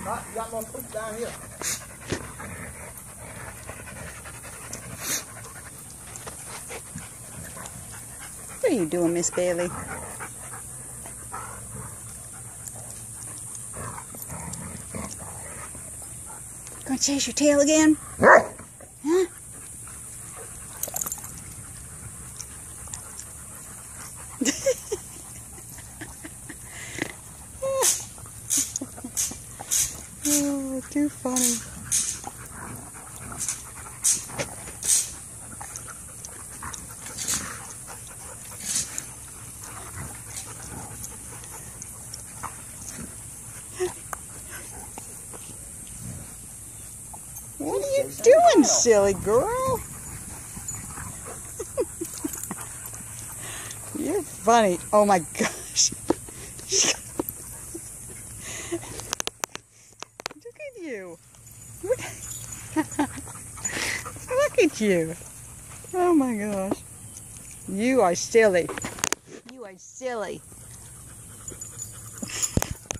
Right, you got more poop down here. What are you doing, Miss Bailey? Gonna chase your tail again? Huh? Oh, too funny. What are you doing, silly girl? You're funny. Oh my gosh. Look at you. Look at you. Oh my gosh. You are silly. You are silly.